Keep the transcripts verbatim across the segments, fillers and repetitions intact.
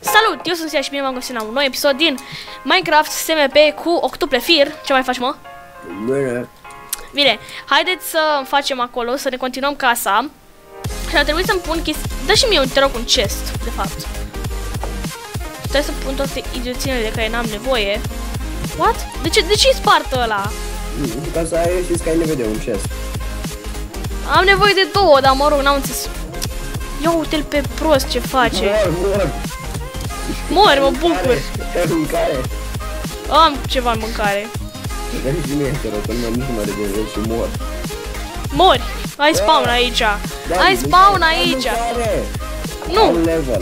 Salut, eu sunt Sia și bine m-am găsit la un nou episod din Minecraft S M P cu octuple fir. Ce mai faci, mă? Bine. Bine, haideți să facem acolo, să ne continuăm casa. Și ar trebui să-mi pun chestii. Dă și mie, te rog, un chest, de fapt. Trebuie să pun toate idioțiile de care n-am nevoie. What? De ce, de ce-i spartă ăla? Ca să ai, știți că ai nevoie de un chest. Am nevoie de două, dar mă rog, n-am înțeles. Ia uite-l pe prost ce face. Mor, mor. Mori, mă bucur. Ai mâncare? Am ceva în mâncare. Dar și mie, te rog, că nu nici nu mai regenerez și mor. Mori. Ai spawn aici. Ai spawn aici. Nu. Un level.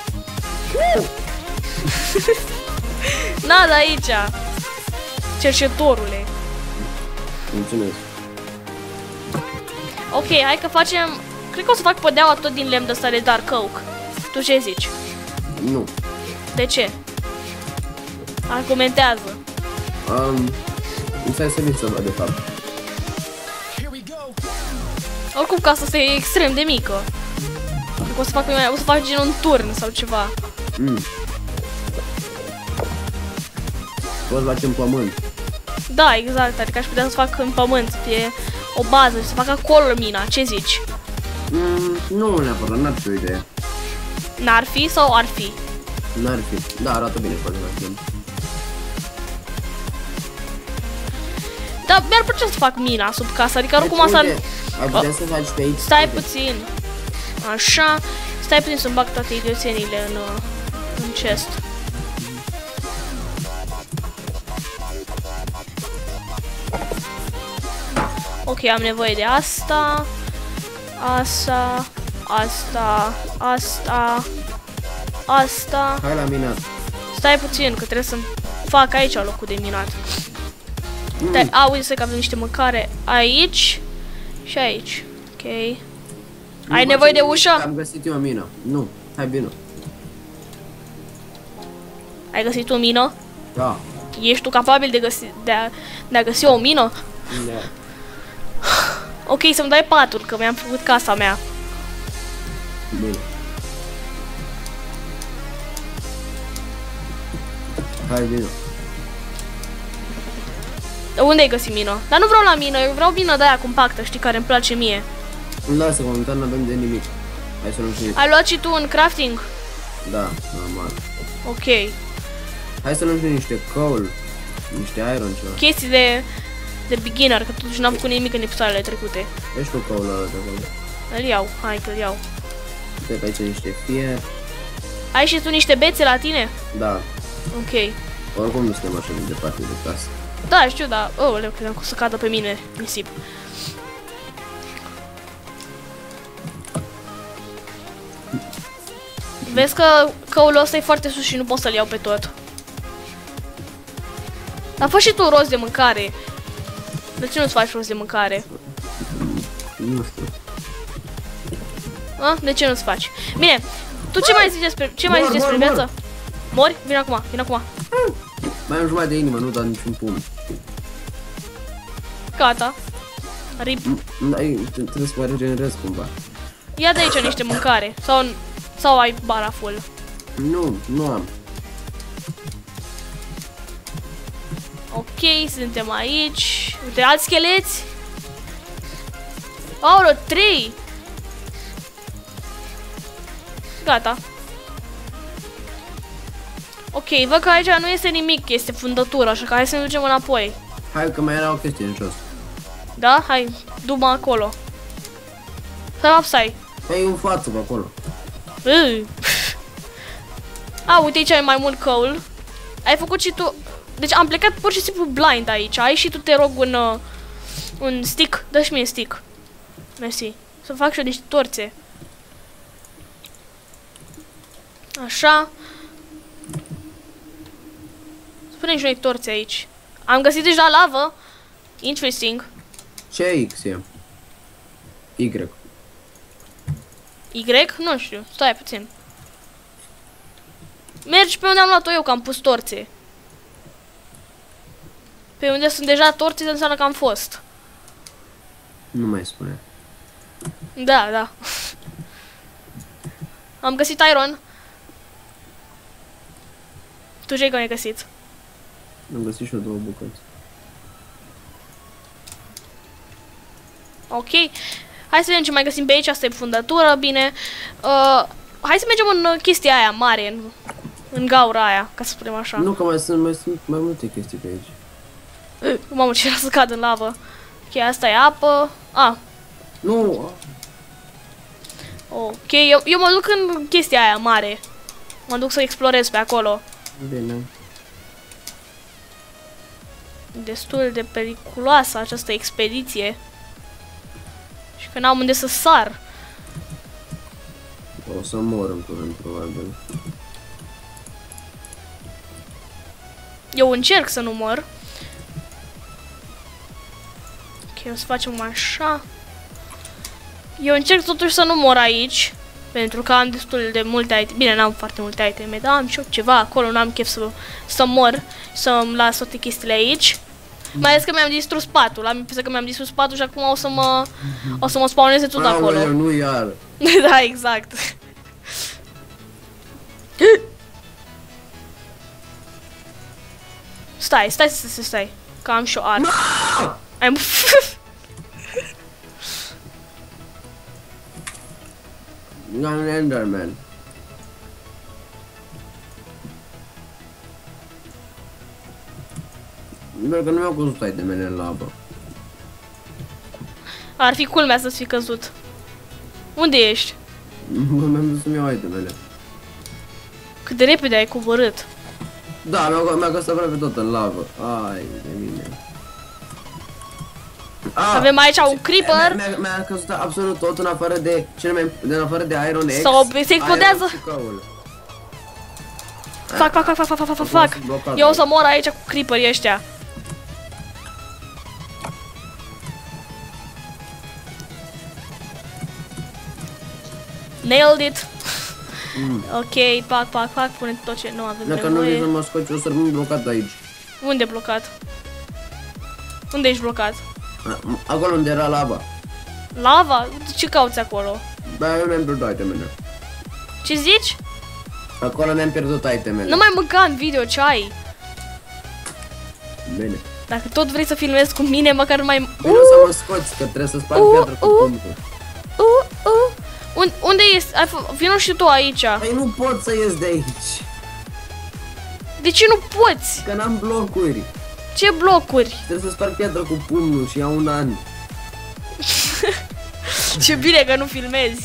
Nada aici. Cercetorule. Mulțumesc. Ok, hai că facem. Cred că o să fac podeaua tot din lemn de ăsta de dark oak. Tu ce zici? Nu. De ce? Argumentează. Um, nu stai să vin să văd de fapt. Oricum casa asta e extrem de mică. Cred că o să fac, o să fac gen un turn sau ceva. Mm. Poți face în pământ. Da, exact, adică aș putea să fac în pământ, să fie o bază și să fac acolo mina, ce zici? Mm, nu neapărat, n-ar fi o idee. N-ar fi sau ar fi? N-ar fi. Da, arată bine foarte mult. Dar mi-ar plăcea să fac mina sub casă, adică oricum asta... Ai putea să faci pe aici. Stai puțin. Așa. Stai puțin să-mi bag toate idioțienile în, în chest. Ok, am nevoie de asta. Asta. Asta. Asta. Asta. Hai la minat. Stai puțin, că trebuie să-mi fac aici locul de minat. Mm. A, uite că avem niște mâncare aici și aici. Ok. Nu, ai nevoie de ușă? Am găsit eu o mină. Nu, hai bine. Ai găsit o mină? Da. Ești tu capabil de, găsi, de, a, de a găsi o mină? Da. Ok, să-mi dai patul, că mi-am făcut casa mea. Bine. Hai bine. Unde ai găsit mină? Dar nu vreau la mină, eu vreau mină de aia compactă, știi, care îmi place mie. Lasă, momentan nu avem de nimic. Hai să luăm și niște. Ai luat și tu în crafting? Da, normal. Ok. Hai să luăm și niște coal, niște iron ceva. Chestii de, de beginner, că totuși n-am făcut nimic în episoadele trecute. Ești tu coal ăla de acolo. Îl iau, hai că îl iau. Uite pe aici niște fier. Ai și tu niște bețe la tine? Da. Ok. Oricum nu suntem așa de departe de casă. Da, știu, da. Oh, leu, credeam că o să cadă pe mine nisip. Vezi că căulul ăsta e foarte sus și nu pot să-l iau pe tot. Dar fă și tu rost de mâncare. De ce nu-ți faci rost de mâncare? Nu știu. A? De ce nu-ți faci? Bine, tu ce mai zici despre, ce mai zici despre viață? Mori? Vine acum, vine acum. Mai am jumătate de inimă, nu dau niciun pumn. Gata. Rip. Trebuie să mă regenerez cumva. Ia de aici niște mâncare. Sau, sau ai bara full. Nu, nu am. Ok, suntem aici. Uite, alți scheleți. Aoleu, trei. Gata. Ok, văd că aici nu este nimic, este fundătură, așa că hai să ne ducem înapoi. Hai că mai era o chestie în jos. Da? Hai, du-mă acolo. Stai, stai. Păi în față pe acolo. Ui. A, uite aici ai mai mult coal. Ai făcut și tu... Deci am plecat pur și simplu blind aici. Ai și tu, te rog, un, uh, un stick. Dă-și mie stick. Mersi. Să fac și eu niște torțe. Așa. Spune și noi torțe aici. Am găsit deja lavă. Interesting. Ce X e? Y. Y? Nu știu. Stai puțin. Mergi pe unde am luat-o eu, că am pus torțe. Pe unde sunt deja torțe, înseamnă că am fost. Nu mai spune. Da, da. Am găsit iron. Tu ce ai găsit? Am găsit și eu două bucăți. Ok. Hai să vedem ce mai găsim pe aici. Asta e fundătură, bine. Uh, hai să mergem în chestia aia mare, în, în gaura aia, ca să spunem așa. Nu, că mai sunt, mai sunt mai multe chestii pe aici. Uh, mamă, ce era să cad în lavă. Ok, asta e apă. Ah. Nu! Ok, eu, eu mă duc în chestia aia mare. Mă duc să explorez pe acolo. Bine. Destul de periculoasă această expediție. Și că n-am unde să sar. O să mor în curând, probabil. Eu încerc să nu mor. Ok, o să facem așa. Eu încerc totuși să nu mor aici. Pentru că am destul de multe iteme. Bine, n-am foarte multe iteme, dar am și eu ceva acolo. N-am chef să, să mor. Să-mi las toate chestiile aici. Mai ales că mi-am distrus patul. Am impresia că mi-am distrus patul și acum o să mă o să mă spawneze tot acolo. Aoleu, nu iar. Da, exact. Stai, stai, stai, stai, stai. Că am și o armă. Am Un Enderman. Doar că nu mi-au căzut itemele în lavă. Ar fi culmea să-ți fi căzut. Unde ești? Mi-am dus să-mi iau itemele. Cât de repede ai coborât. Da, mi-a mi căzut aproape tot în lavă. Ai de mine. Ah, Avem aici un creeper. Mi-a mi căzut absolut tot în afară de cele mai de în afară de Iron X. Sau se explodează. Fac, fac, fac, fac, fac, fac, fac. Eu o să mor aici cu creeperii ăștia. Nailed it. Mm. Ok, pac, pac, pac, pune tot ce nu avem Dacă nu nevoie. vrei să mă scoți, o să rămân blocat aici. Unde blocat? Unde ești blocat? Acolo unde era lava. Lava? Ce cauți acolo? Da, eu mi-am pierdut itemele. Ce zici? Acolo mi-am pierdut itemele. Nu mai mânca în video, ce ai? Bine. Dacă tot vrei să filmezi cu mine, măcar mai... Vino să mă scoți, că trebuie să sparg Uh, piatră cu uh. punctul. Uh, uh. Un, unde ești? Ai f- Vino și tu aici. Păi nu pot să ies de aici. De ce nu poți? Că n-am blocuri. Ce blocuri? Trebuie să sparg piatră cu pumnul și ia un an. Ce bine că nu filmezi.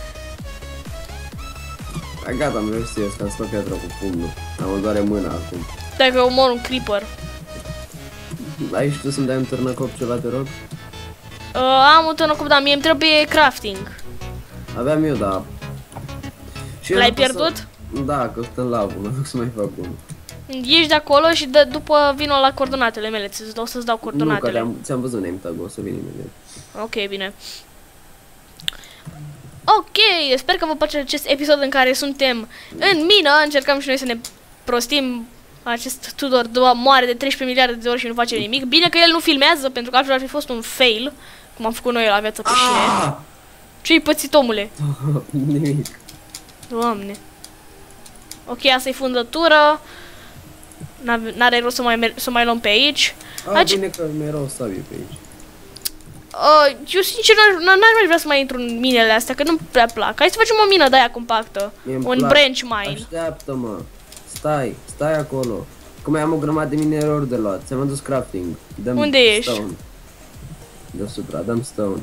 A, gata, am reușit să ies, că am sparg piatră cu pumnul. Am doare mâna acum. Dacă omor un creeper. Ai și tu să-mi dai un târnăcop ceva, te rog? Uh, am un târnăcop, dar mie îmi trebuie crafting. Aveam eu, da. Și eu L-ai nu pot pierdut? Să... Da, că sunt în lavă, mă duc să mai fac unul. Ești de acolo și de, după vino la coordonatele mele. Ți o să-ți dau Nu, că coordonatele. ți-am văzut name tag-ul, o să vin imediat. Ok, bine. Ok, sper că vă place acest episod în care suntem în mină. Încercăm și noi să ne prostim. Acest Tudor moare de treisprezece miliarde de ori și nu face nimic. Bine că el nu filmează, pentru că altfel ar fi fost un fail. Cum am făcut noi la viață pe șine. Ah! Ce-i pățit, omule? Nimic. Doamne. Ok, asta e fundătură. N-are rost să mai, să mai luăm pe aici. Ah, Aici... bine că mi-erau sabie pe aici. Uh, eu sincer n-aș mai vrea să mai intru în minele astea, că nu-mi prea plac. Hai să facem o mină de-aia compactă. Mie-mi Un plac. branch mine. Așteaptă-mă. Stai, stai acolo. Că mai am o grămadă de minerori de luat. Ți-am adus crafting. Dăm Unde ești? Stone. Deasupra, dăm stone.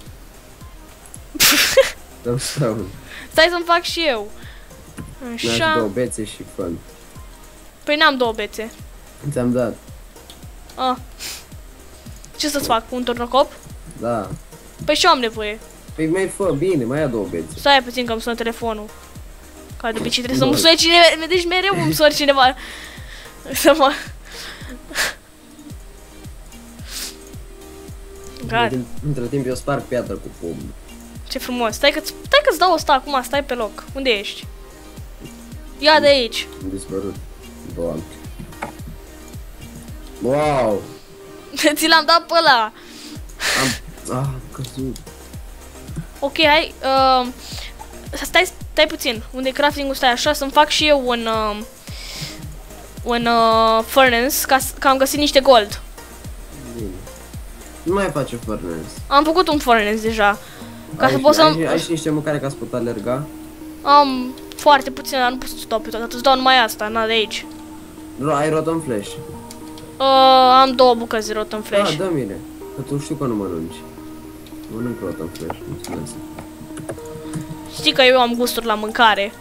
Dăm stone. Stai să-mi fac și eu. Mi-aș Așa. două bețe și fân. Păi n-am două bețe. Ți-am dat. Ah. Ce să-ți fac? Un tornocop? Da. Păi și eu am nevoie. Păi mai fă, bine, mai ia două bețe. Stai puțin că îmi sună telefonul. Ca de obicei trebuie să-mi sune cineva. Deci mereu îmi sună cineva. Să mă... Gata. Între, între timp eu sparg piatră cu pumn. Ce frumos. Stai că-ți stai că-ți dau ăsta acum, stai pe loc. Unde ești? Ia de aici. Am dispărut. Doamne. Wow! Ți l-am dat pe ăla. Am... Ah, am căzut. Ok, hai. Uh, stai, stai puțin. Unde e crafting-ul? Stai așa, să-mi fac și eu un... Uh, în uh, furnace ca, că am găsit niște gold. Bine. Nu mai face furnace. Am făcut un furnace deja. Ca ai, să pot să... ai, ai și niște mâncare ca să pot alerga? Am foarte puțin, dar nu pot să dau pe toate, îți dau numai asta, na, de aici. Ai rotom flash? Uh, am două bucăți de rotom flash. Ah, dă-mi-le, că tu știu că nu mănânci. Mănânc rotom flash, mulțumesc. Știi că eu am gusturi la mâncare.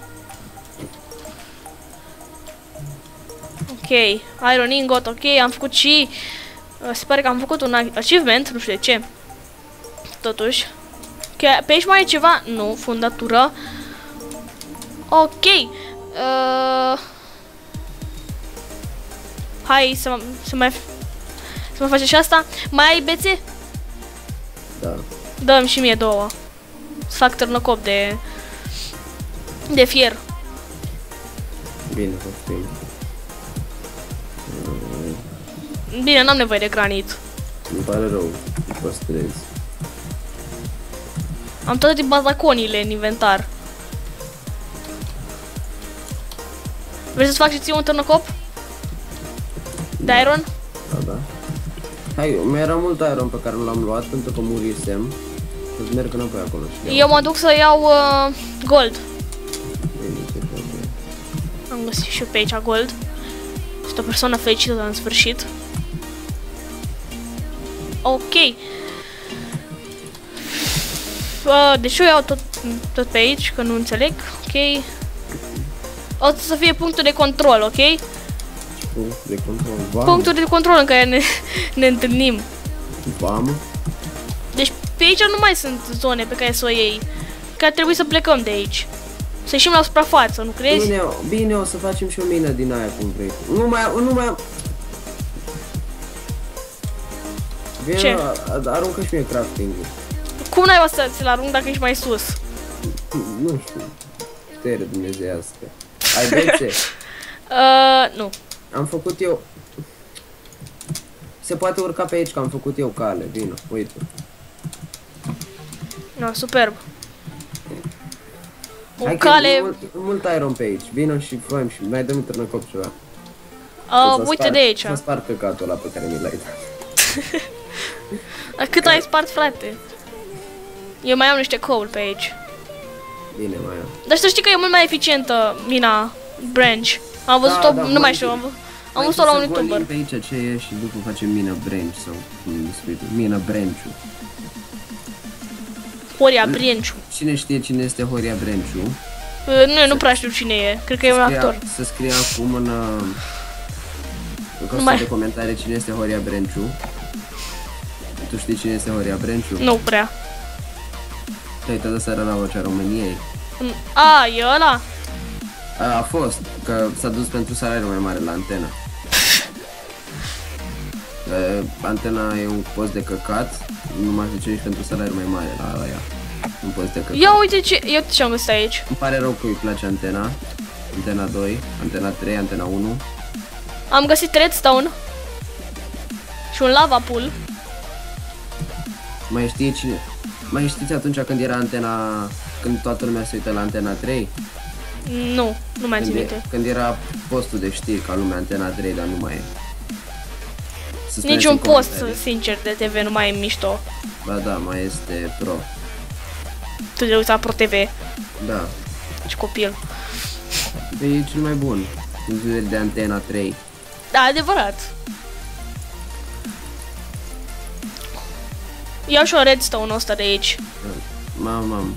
Ok, iron ingot, ok, am făcut și... Uh, se pare că am făcut un achievement, nu știu de ce. Totuși. Okay, pe aici mai e ceva? Nu, fundatură. Ok. Uh, hai să, să mai... Să mai facem și asta. Mai ai bețe? Da. Dă-mi și mie două. Să fac târnăcop de... De fier. Bine, poftim. Bine, n-am nevoie de granit. Îmi pare rău, nu păstrezi. Am toate bazaconile în inventar. Vrei să-ți fac și ție un târnăcop? De iron? Da, da. Hai, mai era mult iron pe care nu l-am luat pentru că murisem. Să merg înapoi acolo și Eu mă duc să iau uh, gold. Bine, ce fac. Am găsit și eu pe aici gold. Sunt o persoană fericită în sfârșit. Ok. Uh, deci eu iau tot, tot pe aici, că nu înțeleg. Ok. O să fie punctul de control, ok? Punct de control. Vamă. Punctul de control în care ne, ne întâlnim. Vamă. Deci pe aici nu mai sunt zone pe care să o iei. Că ar trebui să plecăm de aici. Să ieșim la suprafață, nu crezi? Bine, bine, o să facem și o mină din aia cum vrei. Nu mai, nu mai... Bine, Ce? aruncă și mie crafting-ul. Cum n-ai o să ți-l arunc dacă ești mai sus? Nu știu. Putere dumnezeiască. Ai bețe? Uh, nu. Am făcut eu... Se poate urca pe aici, că am făcut eu cale. Vino, uite. No, superb. O Hai că cale... e mult, mult iron pe aici. Vino și făm și mai dăm târnăcop ceva. Uh, uite de aici. Să spar căcatul ăla pe care mi l-ai dat. Cât ai spart, frate? Eu mai am niște coal pe aici. Bine, mai am. Dar să știi că e mult mai eficientă mina branch. Am văzut-o, Da, da, nu mai știu, am, am văzut-o la un youtuber. Pe aici ce e și după facem mina branch sau cum spui tu, mina branch-ul. Horia Brenciu. Cine știe cine este Horia Brenciu? Uh, nu, nu prea știu cine e. Cred că e un actor. Să scrie acum în... În costul mai... de comentarii cine este Horia Brenciu. Tu știi cine este Horia Brenciu? Nu prea. Te-ai uitat seara la Vocea României? A, e ăla? A, a fost, că s-a dus pentru salariul mai mare la Antena. E, Antena e un post de căcat, nu mai duce nici pentru salariul mai mare la aia. Un post de căcat. Ia uite ce, ia uite ce am găsit aici. Îmi pare rău că îi place Antena. Antena doi, Antena trei, Antena unu. Am găsit redstone. Și un lava pool. Mai știi cine? Mai știți atunci când era Antena, când toată lumea se uită la Antena trei? Nu, nu mai țin Când, e, minte. când era postul de știri ca lumea Antena trei, dar nu mai e. Să spuneți Niciun în post, comentarii. sincer, de T V nu mai e mișto. Ba da, mai este Pro. Tu te uiți la Pro T V. Da. Ce copil. Păi e cel mai bun. În vedere de Antena trei. Da, adevărat. Iau și o redstone ăsta de aici. Mam, mam.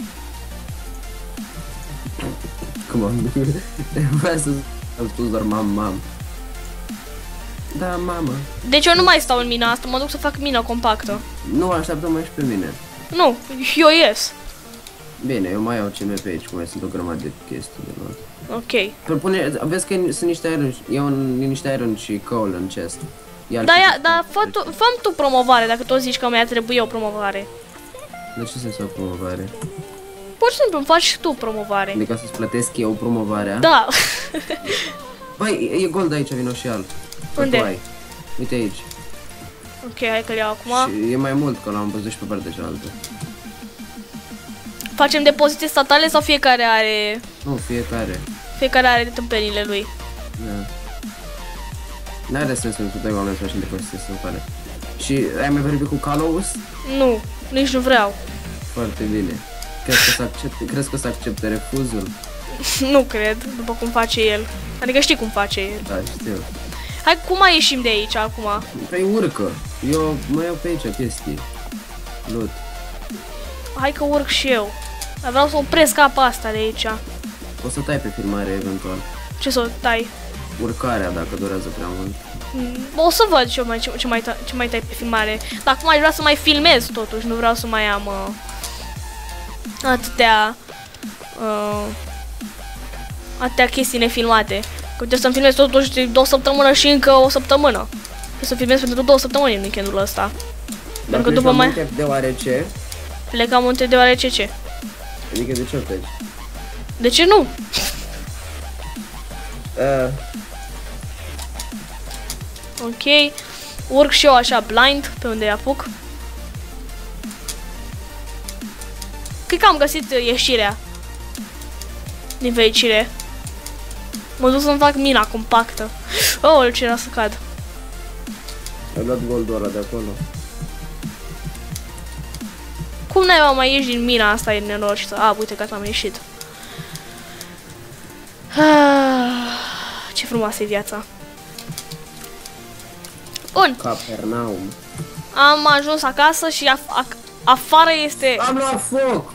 Cum am... Vreau să am spus doar mam, mam. Da, mama. Deci eu nu mai stau în mina asta, mă duc să fac mina compactă. Nu, așteaptă mai și pe mine. Nu, eu ies. Bine, eu mai iau ce mai pe aici, cum mai sunt o grămadă de chestii de luat. Ok. Propune, vezi că sunt niște iron, iau niște iron și coal în chest. Da, ia, da, fă tu, fă-mi tu promovare, dacă tu zici că mi-a trebuit o promovare. De ce să-mi fac promovare? Pur și simplu îmi faci și tu promovare. Adică să-ți plătesc eu promovarea? Da. Băi, e gold aici, vino și alt. Unde? Ai. Uite aici. Ok, hai că-l iau acum. Și e mai mult, că l-am văzut și pe partea cealaltă. Facem depozite statale sau fiecare are... Nu, fiecare. Fiecare are tâmpenile lui? Da. N-are sens pentru doi oameni să faci între poziții simultane. Și ai mai vorbit cu Kalos? Nu, nici nu vreau. Foarte bine. Crezi că să accepte, crezi că să accepte refuzul? Nu cred, după cum face el. Adică știi cum face el. Da, știu. Hai, cum mai ieșim de aici acum? Păi urcă. Eu mă iau pe aici chestii. Loot. Hai că urc și eu. Dar vreau să opresc apa asta de aici. O să tai pe filmare eventual. Ce să o tai? Urcarea dacă durează prea mult. O să văd ce mai, ce, ce mai, ce mai tai pe filmare. Dar acum aș vrea să mai filmez totuși. Nu vreau să mai am uh, atâtea uh, atâtea chestii nefilmate. Că trebuie să-mi filmez totuși două săptămâni și încă o săptămână. Trebuie să filmez pentru două săptămâni în weekendul ăsta. Dar Pentru că după mai... munte deoarece... Plecam munte deoarece ce? Adică de ce pleci? De ce nu? Uh, Ok. Urc și eu așa blind pe unde apuc. Cred că am găsit ieșirea din fericire. Mă duc să-mi fac mina compactă. Oh, ce era să cad. ai luat goldul ăla de acolo. Cum n-ai mai ieși din mina asta e nenorocită? Ah, uite că am ieșit. Ah, ce frumoasă e viața. Bun. Capernaum. Am ajuns acasă și af af afară este... Am luat foc!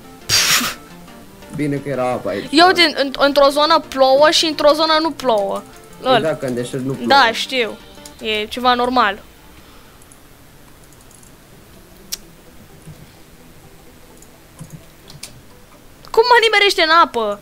Bine că era apa aici. Eu în, într-o zonă plouă și într-o zonă nu plouă. Păi da, că în deșert nu plouă. Da, știu. E ceva normal. Cum mă nimerește în apă?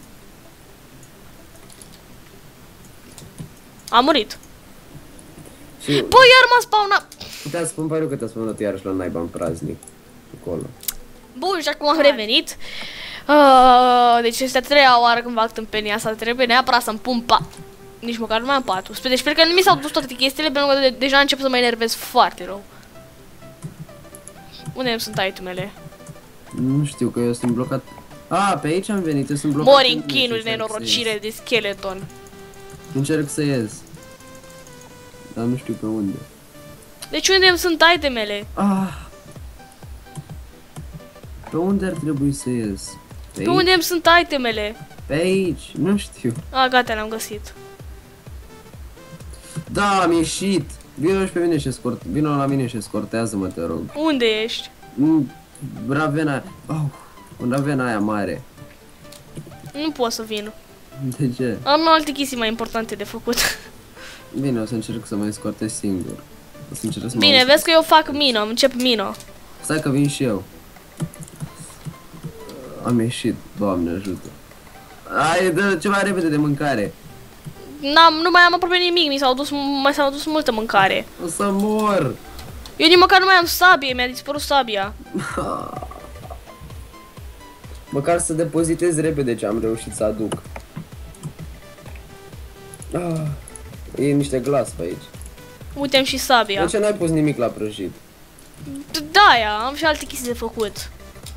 A murit. Și Bă, iar m-a spawnat. putea spun pare că te-a spunat iarăși la naiba în praznic. Acolo. Bun, și acum am revenit. Uh, deci este a treia oară când fac tâmpenia asta. Trebuie neapărat să-mi pun pa... Nici măcar nu mai am patul. Deci sper că nu mi s-au dus toate chestiile, pentru că de deja încep să mă enervez foarte rău. Unde sunt itemele? Nu știu, că eu sunt blocat. Ah, pe aici am venit, eu sunt blocat. Mori în chinuri, nenorocire de skeleton. Încerc să ies. Dar nu știu pe unde. Deci unde sunt itemele? Ah. Pe unde ar trebui să ies? Pe, Pe unde sunt itemele? Pe aici, nu știu. Ah, gata, le-am găsit. Da, am ieșit. Vino și pe mine și escort. Vino la mine și escortează-mă, te rog. Unde ești? În Ravena. Oh, în Ravena aia mare. Nu pot să vin. De ce? Am alte chestii mai importante de făcut. Bine, o să încerc să mă escortez singur. O să încerc să mă Bine, auzi. vezi că eu fac mină, încep mină. Stai că vin și eu. Am ieșit, Doamne ajută. Hai, dă ceva repede de mâncare. N-am, nu mai am aproape nimic, mi s-au dus, mai s-au dus multă mâncare. O să mor. Eu nici măcar nu mai am sabie, mi-a dispărut sabia. Măcar să depozitez repede ce am reușit să aduc. Ah, e niște glas pe aici. Uite-mi și sabia. De ce n-ai pus nimic la prăjit? Da, am și alte chestii de făcut.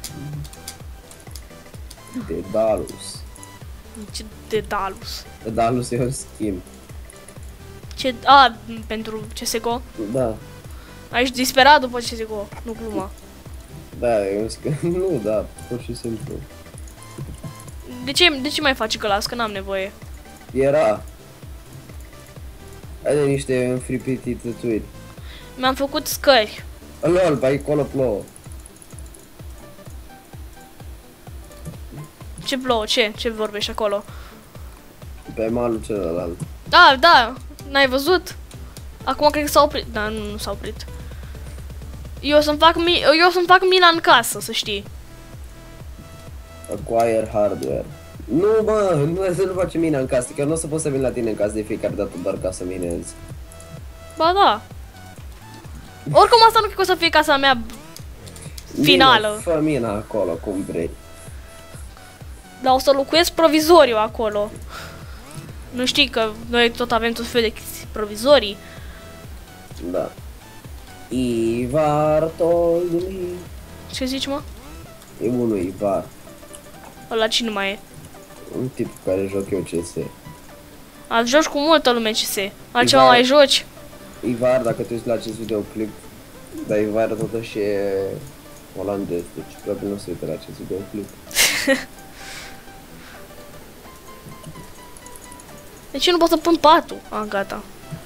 Dedalus. Ce Dedalus. Dedalus e un schimb. Ce... A, pentru C S G O? Da. Aici disperat după C S G O, nu gluma. Da, e un schimb. Nu, da, pur și simplu. De ce, de ce mai faci glas? Că n-am nevoie. Era. Are niște înfripiti tătuiri. Mi-am făcut scări. Lol, pe acolo plouă. Ce plouă? Ce? Ce vorbești acolo? Pe malul celălalt. Da, da, n-ai văzut? Acum cred că s-a oprit. Da, nu, nu s-a oprit. Eu să-mi fac, mi eu să-mi fac mina în casă, să știi. Acquire hardware. Nu, bă, nu să nu faci mina în casă, că nu o să pot să vin la tine în casă de fiecare dată doar ca să minez. Ba da. Oricum asta nu cred că o să fie casa mea finală. Bine, fă mina acolo, cum vrei. Dar o să locuiesc provizoriu acolo. Nu știi că noi tot avem tot felul de chestii provizorii. Da. Ivar told me. Ce zici, mă? E unul Ivar. Ăla cine mai e? Un tip cu care joc eu C S. Azi joci cu multă lume C S. Altceva Ivar. mai joci? Ivar, dacă te uiți la acest videoclip, dar Ivar totuși e olandez, deci probabil nu se uită la acest videoclip. Deci eu nu pot să pun patul. Ah, gata.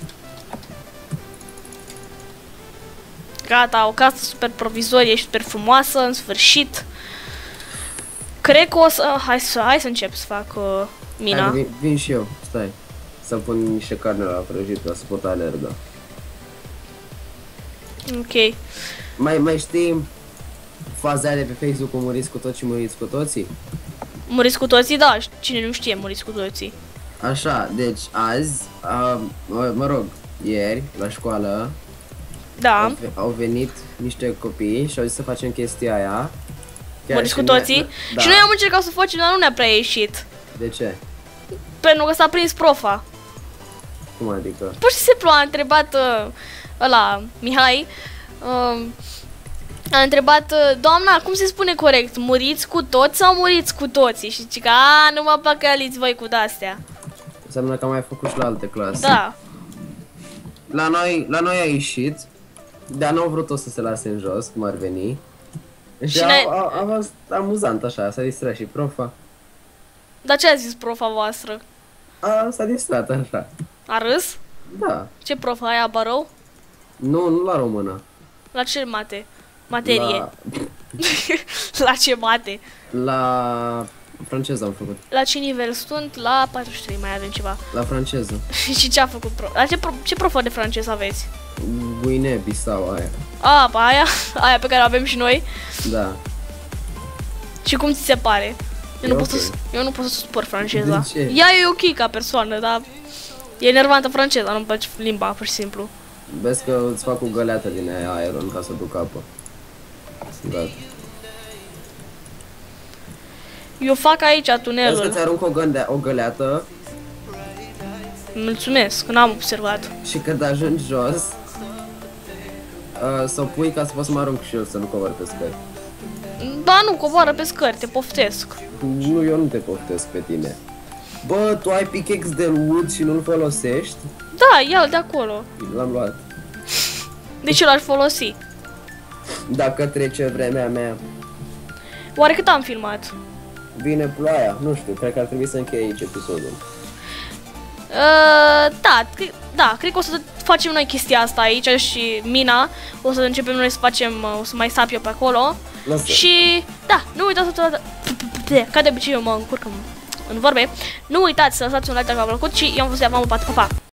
Gata, o casă super provizorie și super frumoasă, în sfârșit. Cred că o să... Hai să, hai să încep să fac uh, mina. Hai, vin, vin și eu, stai. Să pun niște carne la prăjit ca să pot alerga. Ok. Mai, mai știi faza aia de pe Facebook cu muriți cu toți și muriți cu toții? Muriți cu toții? Da, cine nu știe, muriți cu toții. Așa, deci azi, uh, mă, mă rog, ieri, la școală, Da. au, au venit niște copii și au zis să facem chestia aia. Chiar Muriți și cu ne- toții? Da. Și noi am încercat să facem, dar nu ne-a prea ieșit. De ce? Pentru că s-a prins profa. Cum adică? Pur și simplu a întrebat uh, ăla, Mihai, uh, a întrebat, uh, doamna, cum se spune corect, muriți cu toți sau muriți cu toții? Și zice că, a, nu mă păcăliți voi cu de-astea. Înseamnă că am mai făcut și la alte clase. Da. La noi, la noi a ieșit, dar nu au vrut-o să se lase în jos, cum ar veni. Și, Și a, ne- a, a fost amuzant așa, s-a distrat și profa. Dar ce a zis profa voastră? A, s-a distrat așa. A râs? Da. Ce profa aia, barou? Nu, nu la română. La ce mate? Materie. La, La ce mate? la franceză am făcut. La ce nivel sunt? La patruzeci și trei, mai avem ceva. La franceză. Și ce a făcut pro? La ce, pro... ce profă de francez aveți? Guinea Bissau aia. A, pe aia? Aia pe care o avem și noi. Da. Și cum ți se pare? Eu E nu, pot ok. să, eu nu pot să suport franceza. De ce? Ea e ok ca persoană, dar e enervantă franceza, nu-mi place limba, pur și simplu. Vezi că îți fac o găleată din aia aeron ca să duc apă. Gata. Eu fac aici Vezi că tunelul. ți arunc o, gândea, o găleată Mulțumesc, n-am observat. și când ajungi jos, uh, să o pui ca să pot să mă arunc și eu să nu cobor pe scări. Ba nu, coboară pe scări, te poftesc. Nu, eu nu te poftesc pe tine. Bă, tu ai pickaxe de wood și nu-l folosești? Da, ia-l de acolo. L-am luat. De ce l-aș folosi? Dacă trece vremea mea, Oare cât am filmat? vine ploaia. Nu știu, cred că ar trebui să încheie aici episodul. Uh, da, cre- da, cred că o să facem noi chestia asta aici și mina. O să începem noi să facem, uh, o să mai sap eu pe acolo. Lasă. Și, da, nu uitați totodată, ca de obicei eu mă încurc în, în vorbe. Nu uitați să lăsați un like dacă v-a plăcut și eu am fost de v-am pupat, pa, pa!